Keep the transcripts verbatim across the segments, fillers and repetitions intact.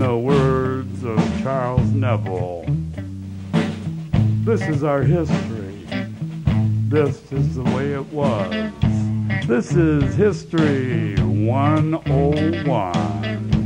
the words of Charles Neville, this is our history. This is the way it was. This is History one oh one.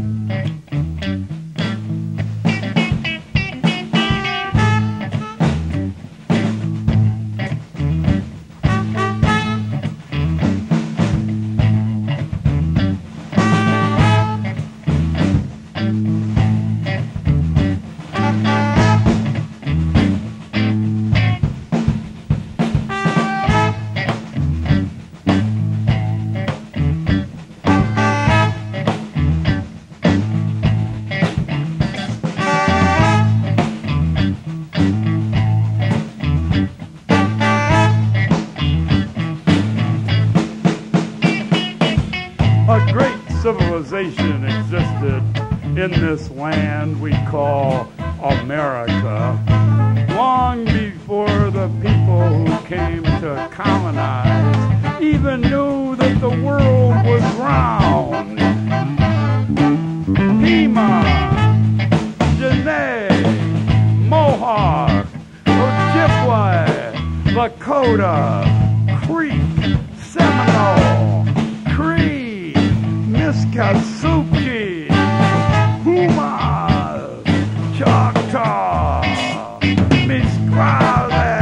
A great civilization existed in this land we call America long before the people who came to colonize even knew that the world was round. Pima, Dene, Mohawk, Ojibwe, Lakota, Creek, Seminole, Cree, Miskasuki, Puma, Choctaw, Misquale,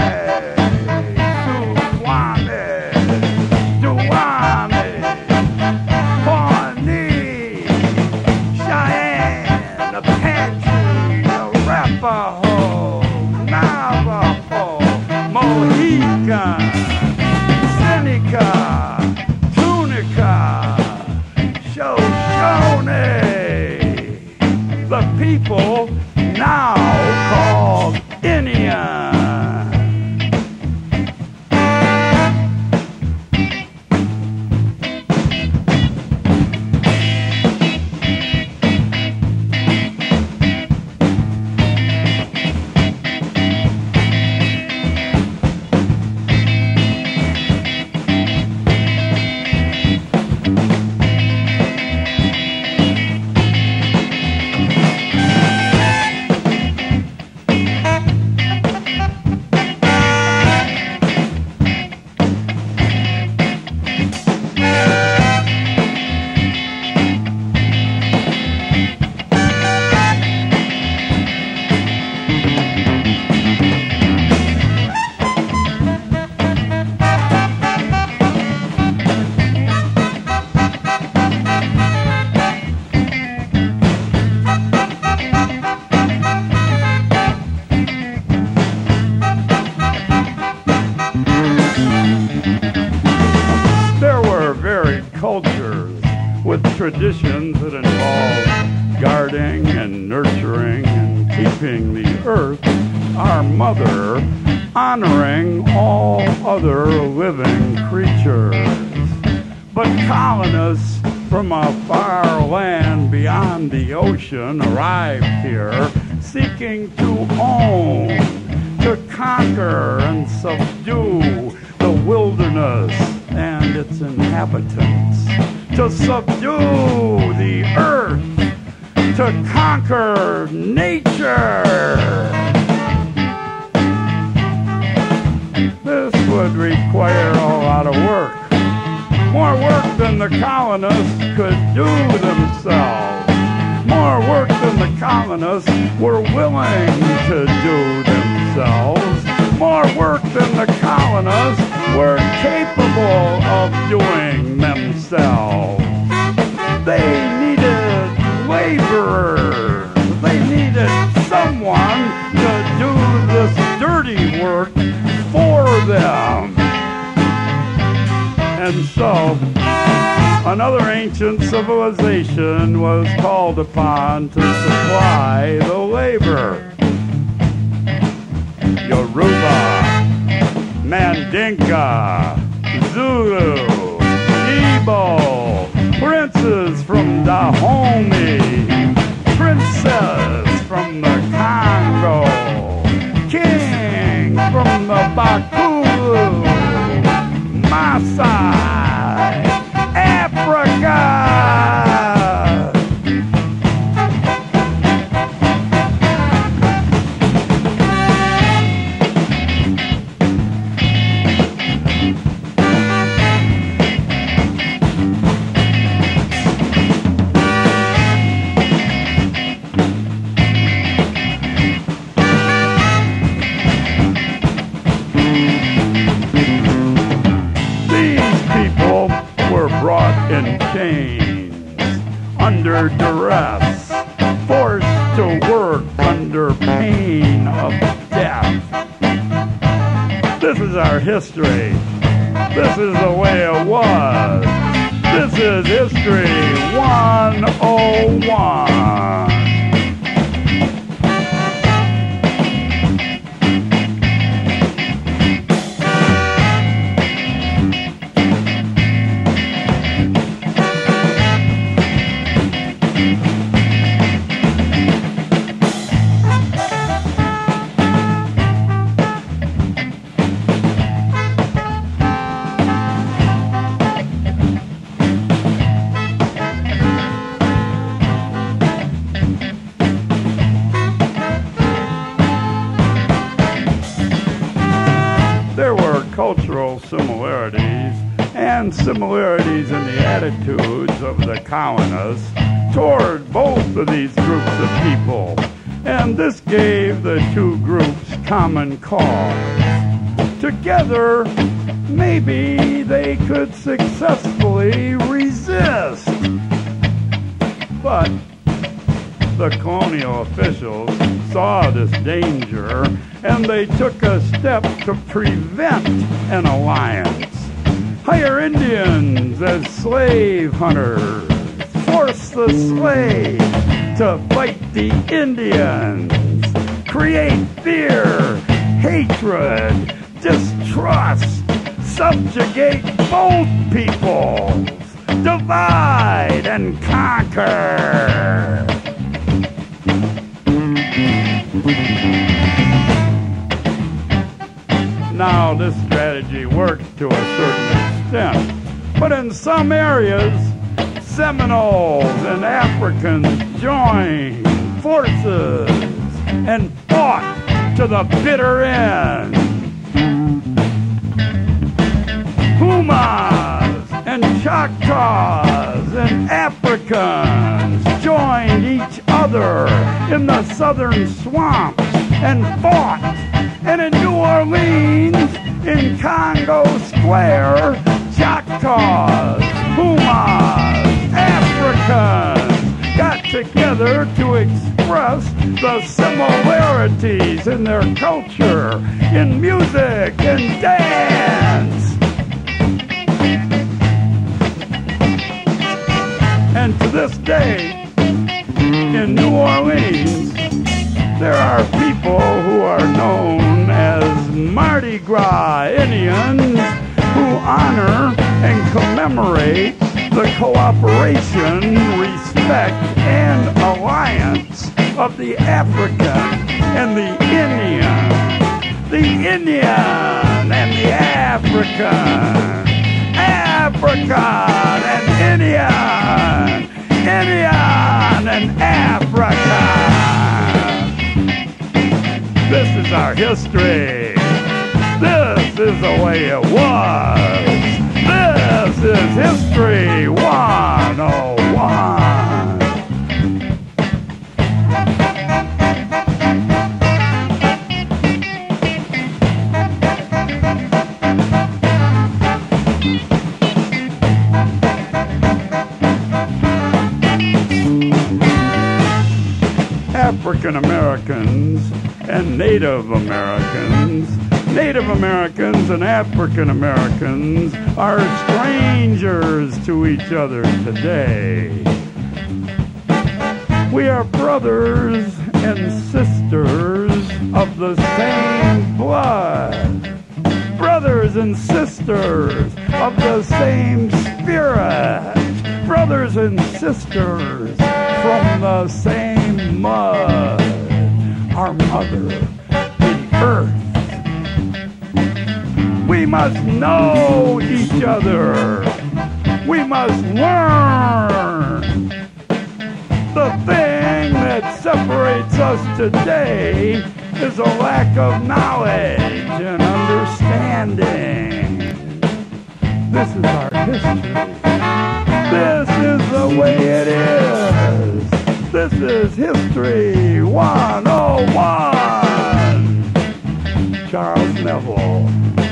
Suwannee, Duwamish, Pawnee, Cheyenne, Apache, Arapaho, Navajo, Mohican, Seneca, Tunica, Shoshone, the people now called Indian. Cultures with traditions that involve guarding and nurturing and keeping the earth, our mother, honoring all other living creatures. But colonists from a far land beyond the ocean arrived here seeking to own, to conquer and subdue the wilderness and its inhabitants, to subdue the earth, to conquer nature. This would require a lot of work, more work than the colonists could do themselves, more work than the colonists were willing to do themselves, more work than the colonists were capable of doing themselves. They needed laborers. They needed someone to do this dirty work for them. And so, another ancient civilization was called upon to supply the labor. Yoruba, Mandinka, Zulu, Igbo, princes from Dahomey, princess from the Congo, king from the Bakulu, Maasai, Africa. under duress, forced to work under pain of death. This is our history. This is the way it was. This is History one oh one. Cultural similarities and similarities in the attitudes of the colonists toward both of these groups of people, and this gave the two groups common cause. Together, maybe they could successfully resist, but the colonial officials saw this danger and they took a step to prevent an alliance. Hire Indians as slave hunters, force the slave to fight the Indians, create fear, hatred, distrust, subjugate both peoples, divide and conquer. Now, this strategy worked to a certain extent, but in some areas, Seminoles and Africans joined forces and fought to the bitter end. Pumas and Choctaws and Africans joined each other in the southern swamps and fought. And in New Orleans, in Congo Square, Choctaws, Pumas, Africans got together to express the similarities in their culture, in music and dance. And to this day, in New Orleans, there are people who are known as Mardi Gras Indians who honor and commemorate the cooperation, respect, and alliance of the African and the Indian. The Indian and the African. African and Indian. Indian and African. This is our history. This is the way it was. This is History one oh one. African Americans and Native Americans, Native Americans and African Americans are strangers to each other today. We are brothers and sisters of the same blood, brothers and sisters of the same spirit, brothers and sisters from the same mud, our mother, the earth. We must know each other. We must learn. The thing that separates us today is a lack of knowledge and understanding. This is our history. This is the way it is. This is History one oh one. Charles Neville.